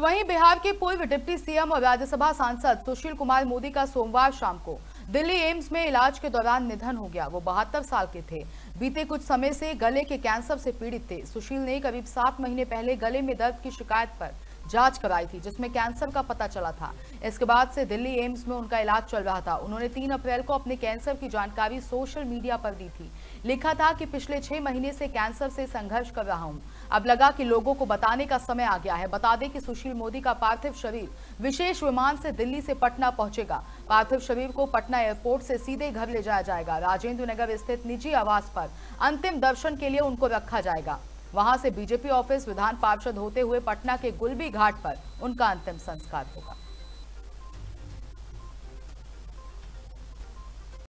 वहीं बिहार के पूर्व डिप्टी सीएम और राज्यसभा सांसद सुशील कुमार मोदी का सोमवार शाम को दिल्ली एम्स में इलाज के दौरान निधन हो गया। वो 72 साल के थे। बीते कुछ समय से गले के कैंसर से पीड़ित थे। सुशील ने करीब 7 महीने पहले गले में दर्द की शिकायत पर जांच कराई थी, जिसमें कैंसर का पता चला था। इसके बाद से दिल्ली एम्स में उनका इलाज चल रहा था। उन्होंने 3 अप्रैल को अपने कैंसर की जानकारी सोशल मीडिया पर दी थी। लिखा था कि पिछले 6 महीने से कैंसर से संघर्ष कर रहा हूं। अब लगा कि लोगों को बताने का समय आ गया है। बता दें कि सुशील मोदी का पार्थिव शरीर विशेष विमान से दिल्ली से पटना पहुंचेगा। पार्थिव शरीर को पटना एयरपोर्ट से सीधे घर ले जाया जाएगा। राजेंद्र नगर स्थित निजी आवास पर अंतिम दर्शन के लिए उनको रखा जाएगा। वहां से बीजेपी ऑफिस, विधान पार्षद होते हुए पटना के गुलबी घाट पर उनका अंतिम संस्कार होगा।